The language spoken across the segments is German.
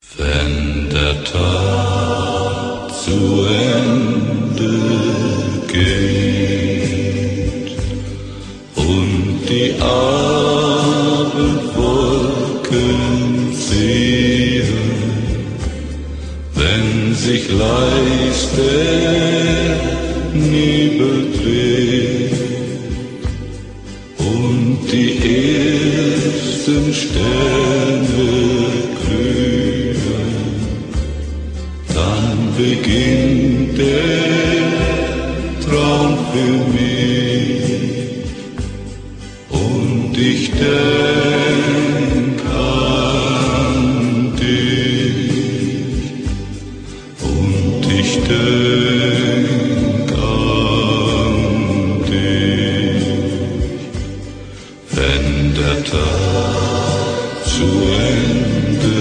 Wenn der Tag zu Ende geht und die Abendwolken ziehen, wenn sich leis der Nebel dreht und die ersten Sterne glühen, dann beginnt der Traum für mich und ich denk an dich und ich denk an dich. Wenn der Tag zu Ende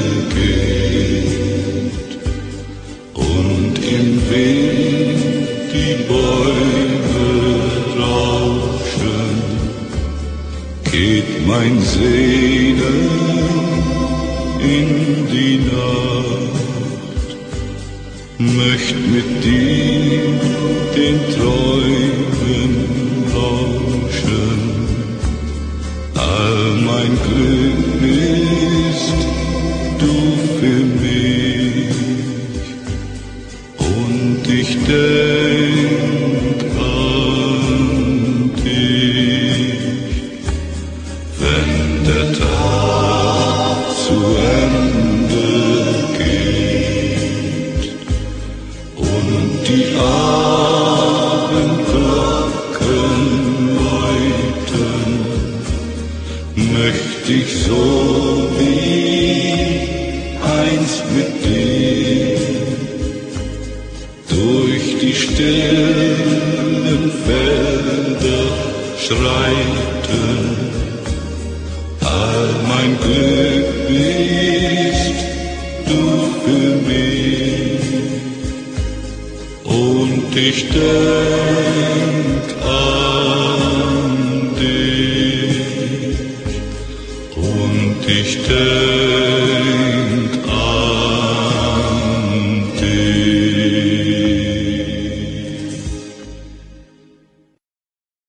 geht und im Wind die Bäume rauschen, geht mein Sehnen in die Nacht, möcht mit dir den Träumen lauschen. All mein Glück bist du für mich und ich denk an dich. Wenn der Tag zu Ende geht und die Abendglocken läuten, möcht ich so wie einst mit dir durch die stillen Felder schreiten. All mein Glück bist du für mich und ich denk an dich. Und ich denk